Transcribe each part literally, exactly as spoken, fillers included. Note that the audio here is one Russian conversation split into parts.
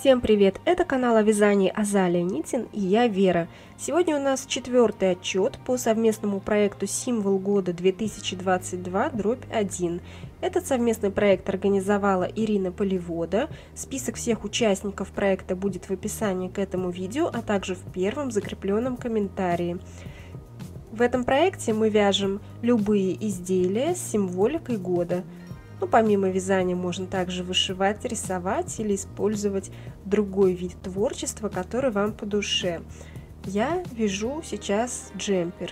Всем привет! Это канал о вязании Азалия Нитин и я Вера. Сегодня у нас четвертый отчет по совместному проекту «Символ года две тысячи двадцать два один». Этот совместный проект организовала Ирина Поливода. Список всех участников проекта будет в описании к этому видео, а также в первом закрепленном комментарии. В этом проекте мы вяжем любые изделия с символикой года. Ну, помимо вязания можно также вышивать, рисовать или использовать другой вид творчества, который вам по душе. Я вяжу сейчас джемпер.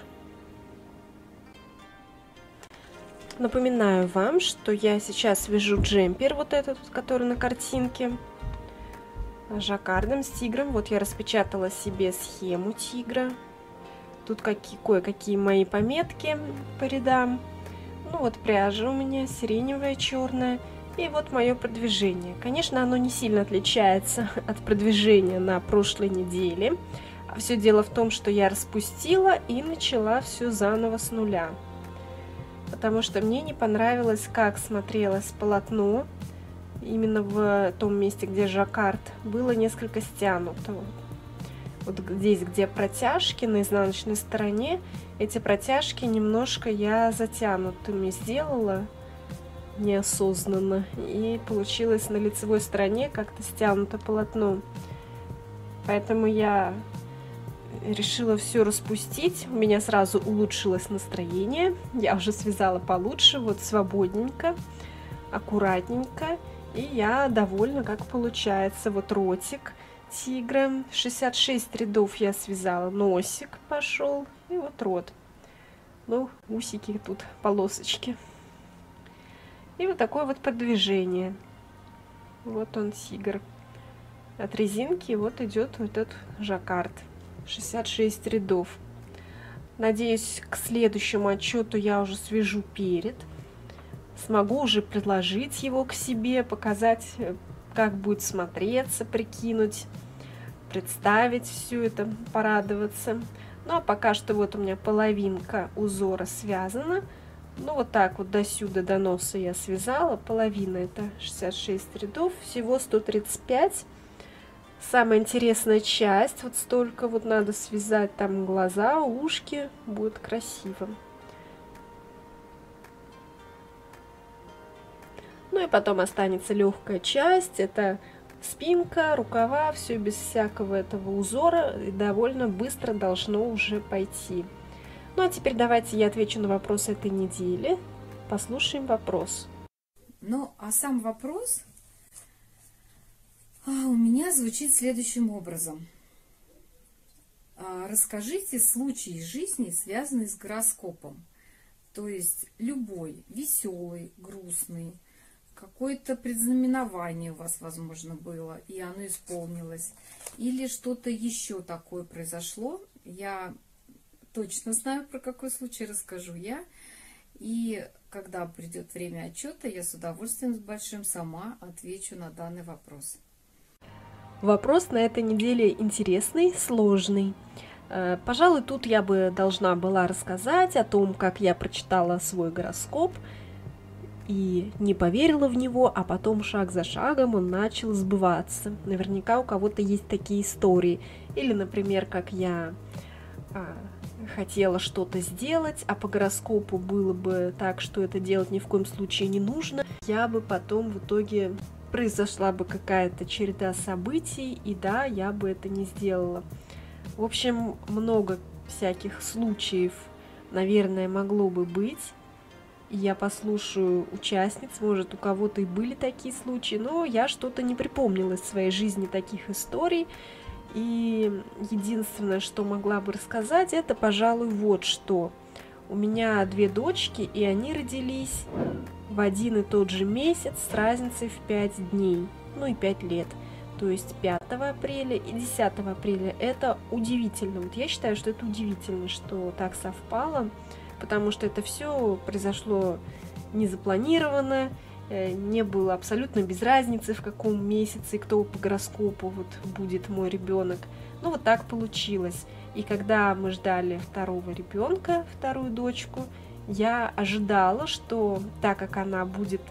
Напоминаю вам, что я сейчас вяжу джемпер, вот этот, который на картинке, жаккардом с тигром. Вот я распечатала себе схему тигра. Тут какие, кое-какие мои пометки по рядам. Ну вот пряжа у меня сиреневая, черная. И вот мое продвижение. Конечно, оно не сильно отличается от продвижения на прошлой неделе. А все дело в том, что я распустила и начала все заново с нуля. Потому что мне не понравилось, как смотрелось полотно. Именно в том месте, где жаккард, было несколько стянуто. Вот здесь, где протяжки на изнаночной стороне, эти протяжки немножко я затянутыми сделала неосознанно, и получилось на лицевой стороне как-то стянуто полотно. Поэтому я решила все распустить. У меня сразу улучшилось настроение, я уже связала получше, вот свободненько, аккуратненько, и я довольна, как получается. Вот ротик тигра, шестьдесят шесть рядов я связала, носик пошел, и вот рот, ну, усики тут, полосочки, и вот такое вот продвижение. Вот он, тигр. От резинки вот идет вот этот жаккард, шестьдесят шесть рядов. Надеюсь, к следующему отчету я уже свяжу перед, смогу уже предложить его к себе, показать, как будет смотреться, прикинуть, представить все это, порадоваться. Ну а пока что вот у меня половинка узора связана. Ну вот так вот до сюда, до носа я связала. Половина — это шестьдесят шесть рядов, всего сто тридцать пять. Самая интересная часть, вот столько вот надо связать, там глаза, ушки, будет красиво. Ну и потом останется легкая часть, это спинка, рукава, все без всякого этого узора, и довольно быстро должно уже пойти. Ну а теперь давайте я отвечу на вопрос этой недели. Послушаем вопрос. Ну а сам вопрос а, у меня звучит следующим образом. А, расскажите случай из жизни, связанный с гороскопом. То есть любой, веселый, грустный, какое-то предзнаменование у вас, возможно, было, и оно исполнилось. Или что-то еще такое произошло. Я точно знаю, про какой случай расскажу я. И когда придет время отчета, я с удовольствием, с большим, сама отвечу на данный вопрос. Вопрос на этой неделе интересный, сложный. Пожалуй, тут я бы должна была рассказать о том, как я прочитала свой гороскоп и не поверила в него, а потом шаг за шагом он начал сбываться. Наверняка у кого-то есть такие истории. Или, например, как я а, хотела что-то сделать, а по гороскопу было бы так, что это делать ни в коем случае не нужно. Я бы потом в итоге произошла бы какая-то череда событий, и да, я бы это не сделала. В общем, много всяких случаев, наверное, могло бы быть. Я послушаю участниц, может, у кого-то и были такие случаи, но я что-то не припомнила из своей жизни таких историй. И единственное, что могла бы рассказать, это, пожалуй, вот что. У меня две дочки, и они родились в один и тот же месяц с разницей в пять дней, ну и пять лет. То есть пятого апреля и десятого апреля. Это удивительно. Вот я считаю, что это удивительно, что так совпало. Потому что это все произошло незапланированно, не было абсолютно без разницы, в каком месяце и кто по гороскопу вот будет мой ребенок. Ну вот так получилось. И когда мы ждали второго ребенка, вторую дочку, я ожидала, что так как она будет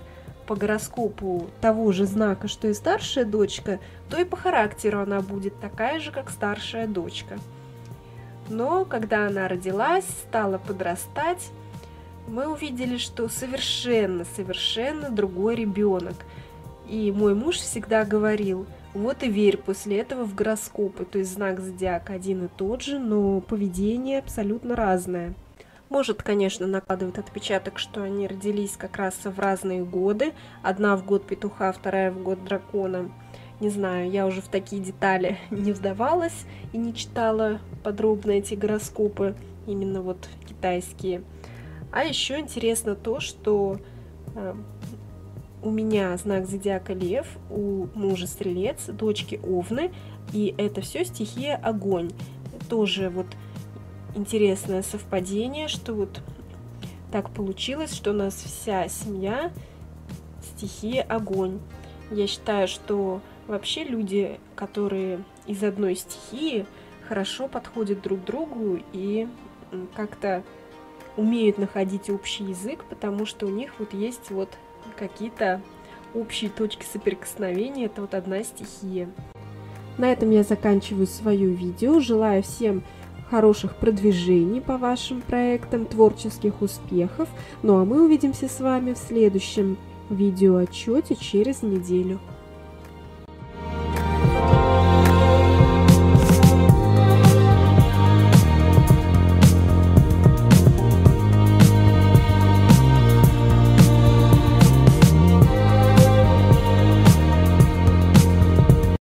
по гороскопу того же знака, что и старшая дочка, то и по характеру она будет такая же, как старшая дочка. Но когда она родилась, стала подрастать, мы увидели, что совершенно-совершенно другой ребенок. И мой муж всегда говорил: вот и верь после этого в гороскопы, то есть знак зодиака один и тот же, но поведение абсолютно разное. Может, конечно, накладывает отпечаток, что они родились как раз в разные годы. Одна в год петуха, вторая в год дракона. Не знаю, я уже в такие детали не вдавалась и не читала подробно эти гороскопы, именно вот китайские. А еще интересно то, что э, у меня знак зодиака Лев, у мужа Стрелец, дочки Овны, и это все стихия огонь. Тоже вот интересное совпадение, что вот так получилось, что у нас вся семья стихия огонь. Я считаю, что вообще люди, которые из одной стихии, хорошо подходят друг другу и как-то умеют находить общий язык, потому что у них вот есть вот какие-то общие точки соприкосновения, это вот одна стихия. На этом я заканчиваю свое видео. Желаю всем хороших продвижений по вашим проектам, творческих успехов. Ну а мы увидимся с вами в следующем видеоотчете через неделю.